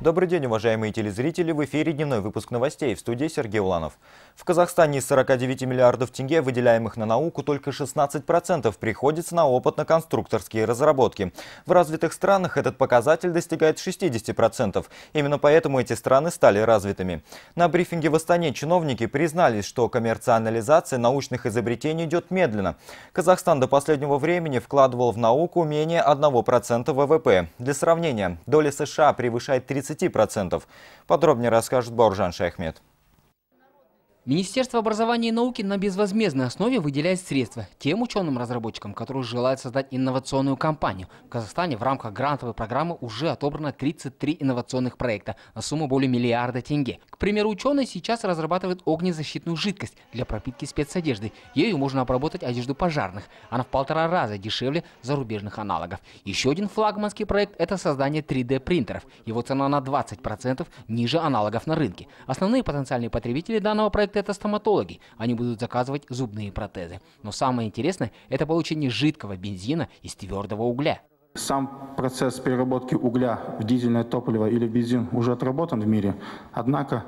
Добрый день, уважаемые телезрители. В эфире дневной выпуск новостей. В студии Сергей Уланов. В Казахстане из 49 миллиардов тенге, выделяемых на науку, только 16% приходится на опытно-конструкторские разработки. В развитых странах этот показатель достигает 60%. Именно поэтому эти страны стали развитыми. На брифинге в Астане чиновники признались, что коммерциализация научных изобретений идет медленно. Казахстан до последнего времени вкладывал в науку менее 1% ВВП. Для сравнения, доля США превышает 30%. Подробнее расскажет Бауржан Шайхмед. Министерство образования и науки на безвозмездной основе выделяет средства тем ученым-разработчикам, которые желают создать инновационную компанию. В Казахстане в рамках грантовой программы уже отобрано 33 инновационных проекта на сумму более миллиарда тенге. К примеру, ученые сейчас разрабатывают огнезащитную жидкость для пропитки спецодежды. Ею можно обработать одежду пожарных. Она в 1,5 раза дешевле зарубежных аналогов. Еще один флагманский проект – это создание 3D-принтеров. Его цена на 20% ниже аналогов на рынке. Основные потенциальные потребители данного проекта – это стоматологи. Они будут заказывать зубные протезы. Но самое интересное – это получение жидкого бензина из твердого угля. Сам процесс переработки угля в дизельное топливо или бензин уже отработан в мире. Однако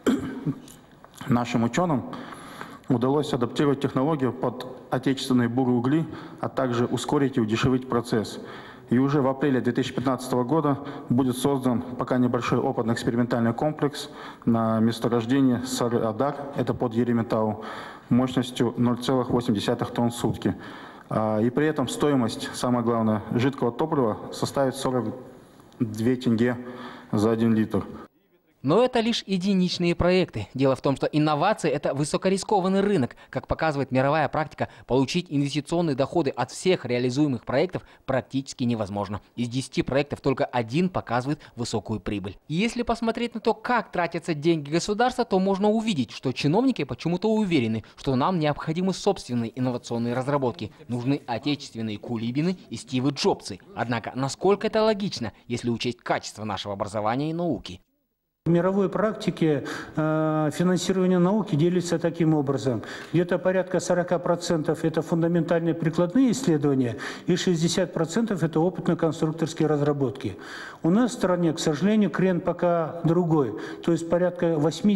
нашим ученым удалось адаптировать технологию под отечественные буруугли, а также ускорить и удешевить процесс. И уже в апреле 2015 года будет создан пока небольшой опытный экспериментальный комплекс на месторождении Сары-Адар, это под Ерейметау, мощностью 0,8 тонн в сутки. И при этом стоимость, самое главное, жидкого топлива составит 42 тенге за 1 литр. Но это лишь единичные проекты. Дело в том, что инновации – это высокорискованный рынок. Как показывает мировая практика, получить инвестиционные доходы от всех реализуемых проектов практически невозможно. Из 10 проектов только 1 показывает высокую прибыль. И если посмотреть на то, как тратятся деньги государства, то можно увидеть, что чиновники почему-то уверены, что нам необходимы собственные инновационные разработки. Нужны отечественные Кулибины и Стивы Джобсы. Однако, насколько это логично, если учесть качество нашего образования и науки? В мировой практике финансирование науки делится таким образом. Где-то порядка 40% это фундаментальные прикладные исследования и 60% это опытно-конструкторские разработки. У нас в стране, к сожалению, крен пока другой. То есть порядка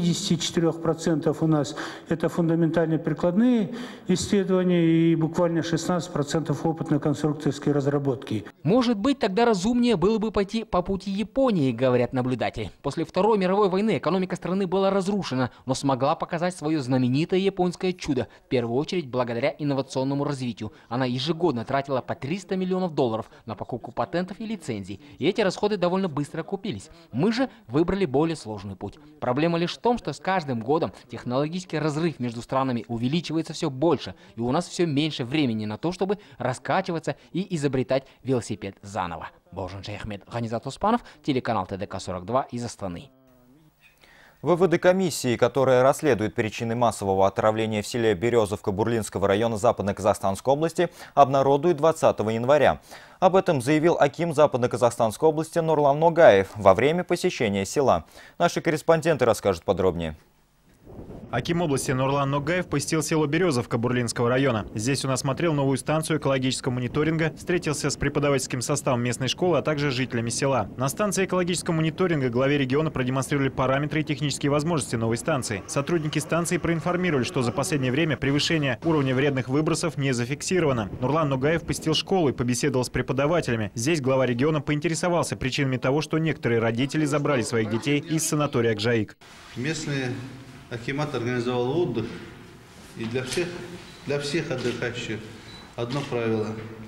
84% у нас это фундаментальные прикладные исследования и буквально 16% опытно-конструкторские разработки. Может быть, тогда разумнее было бы пойти по пути Японии, говорят наблюдатели. После Второй мировой войны экономика страны была разрушена, но смогла показать свое знаменитое японское чудо, в первую очередь благодаря инновационному развитию. Она ежегодно тратила по $300 миллионов на покупку патентов и лицензий, и эти расходы довольно быстро окупились. Мы же выбрали более сложный путь. Проблема лишь в том, что с каждым годом технологический разрыв между странами увеличивается все больше, и у нас все меньше времени на то, чтобы раскачиваться и изобретать велосипед заново. Бауржан Шайхмед, Ганизат Успанов, телеканал ТДК-42 из Астаны. Выводы комиссии, которая расследует причины массового отравления в селе Березовка Бурлинского района Западно-Казахстанской области, обнародуют 20 января. Об этом заявил аким Западно-Казахстанской области Нурлан Ногаев во время посещения села. Наши корреспонденты расскажут подробнее. Аким области Нурлан Ногаев посетил село Березовка Бурлинского района. Здесь он осмотрел новую станцию экологического мониторинга, встретился с преподавательским составом местной школы, а также жителями села. На станции экологического мониторинга главе региона продемонстрировали параметры и технические возможности новой станции. Сотрудники станции проинформировали, что за последнее время превышение уровня вредных выбросов не зафиксировано. Нурлан Ногаев посетил школу и побеседовал с преподавателями. Здесь глава региона поинтересовался причинами того, что некоторые родители забрали своих детей из санатория Акжаик. Местные акимат организовал отдых, и для всех отдыхающих одно правило.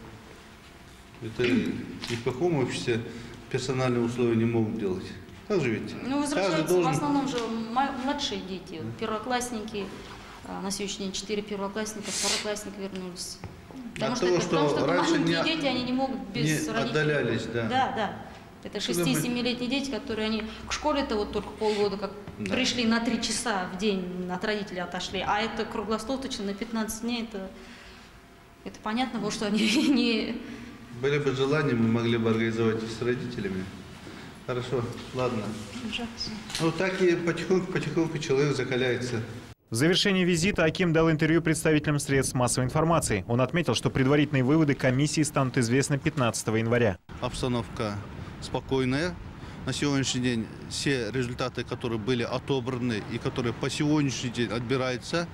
Это ни в каком обществе персональные условия не могут делать. Так же ведь? Ну, возвращаются в основном же младшие дети, первоклассники, на сегодняшний день 4 первоклассника, второклассники вернулись. Потому что маленькие дети, они не могут без родителей. Отдалялись, да. Да. Это 6-7-летние дети, которые они к школе-то вот только полгода как пришли на 3 часа в день, от родителей отошли, а это круглосуточно на 15 дней, это понятно, потому что они не... Были бы желания, мы могли бы организовать с родителями. Хорошо, ладно. Ну так и потихоньку человек закаляется. В завершении визита аким дал интервью представителям средств массовой информации. Он отметил, что предварительные выводы комиссии станут известны 15 января. Обстановка спокойная. на сегодняшний день все результаты, которые были отобраны и которые по сегодняшний день отбираются,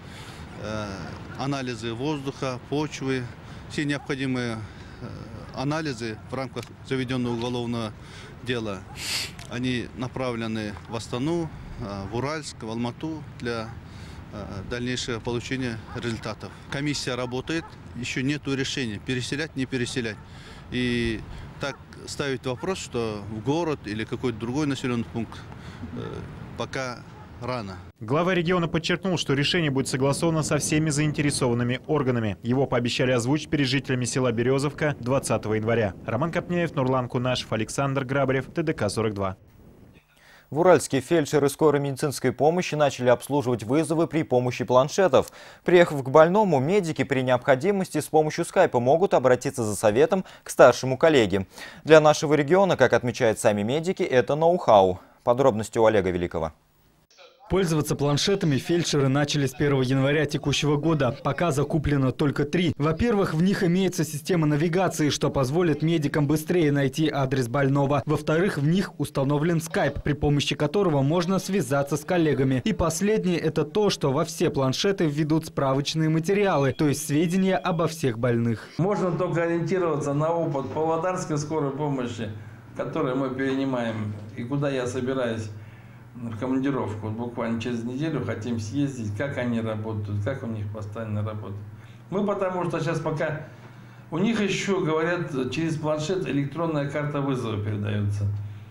анализы воздуха, почвы, все необходимые анализы в рамках заведенного уголовного дела, они направлены в Астану, в Уральск, в Алмату для дальнейшего получения результатов. Комиссия работает, еще нет решения, переселять, не переселять. И так ставить вопрос, что в город или какой-то другой населенный пункт пока рано. Глава региона подчеркнул, что решение будет согласовано со всеми заинтересованными органами. Его пообещали озвучить перед жителями села Березовка 20 января. Роман Копняев, Нурлан Кунашев, Александр Грабарев, ТДК-42. В Уральске фельдшеры скорой медицинской помощи начали обслуживать вызовы при помощи планшетов. Приехав к больному, медики при необходимости с помощью скайпа могут обратиться за советом к старшему коллеге. Для нашего региона, как отмечают сами медики, это ноу-хау. Подробности у Олега Великого. Пользоваться планшетами фельдшеры начали с 1 января текущего года. Пока закуплено только 3. Во-первых, в них имеется система навигации, что позволит медикам быстрее найти адрес больного. Во-вторых, в них установлен скайп, при помощи которого можно связаться с коллегами. И последнее – это то, что во все планшеты введут справочные материалы, то есть сведения обо всех больных. Можно только ориентироваться на опыт Павлодарской скорой помощи, которую мы перенимаем, и куда я собираюсь в командировку. Буквально через неделю хотим съездить, как они работают, как у них постоянно работают. Мы потому что сейчас пока у них еще, говорят, через планшет электронная карта вызова передается.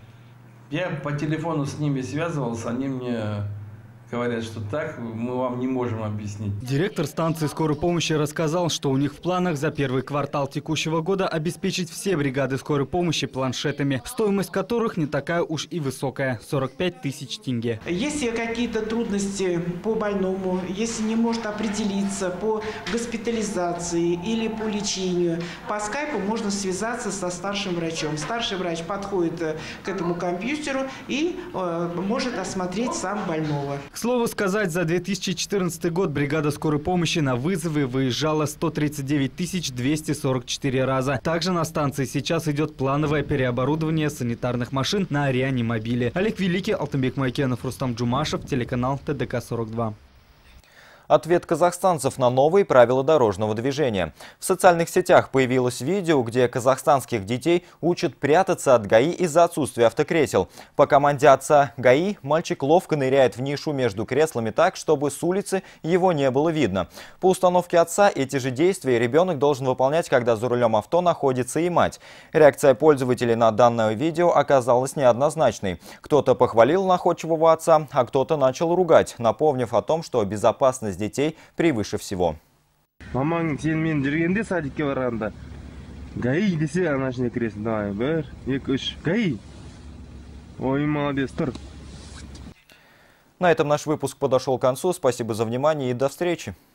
Я по телефону с ними связывался, они мне говорят, что так мы вам не можем объяснить. Директор станции скорой помощи рассказал, что у них в планах за первый квартал текущего года обеспечить все бригады скорой помощи планшетами, стоимость которых не такая уж и высокая – 45 тысяч тенге. Если какие-то трудности по больному, если не может определиться по госпитализации или по лечению, по скайпу можно связаться со старшим врачом. Старший врач подходит к этому компьютеру и может осмотреть сам больного. К слову сказать, за 2014 год бригада скорой помощи на вызовы выезжала 139 244 раза. Также на станции сейчас идет плановое переоборудование санитарных машин на реанимобиле. Олег Великий, Алтынбек Майкенов, Рустам Джумашев, телеканал ТДК-42. Ответ казахстанцев на новые правила дорожного движения. В социальных сетях появилось видео, где казахстанских детей учат прятаться от ГАИ из-за отсутствия автокресел. По команде отца ГАИ мальчик ловко ныряет в нишу между креслами так, чтобы с улицы его не было видно. По установке отца эти же действия ребенок должен выполнять, когда за рулем авто находится и мать. Реакция пользователей на данное видео оказалась неоднозначной. Кто-то похвалил находчивого отца, а кто-то начал ругать, напомнив о том, что безопасность детей превыше всего. Мамаң сен мен жүргенде садикке барганда ГАИ десе анашне кіресің. Давай, 1, 2, 3, ГАИ. Ой, молодец, тур. На этом наш выпуск подошел к концу. Спасибо за внимание и до встречи.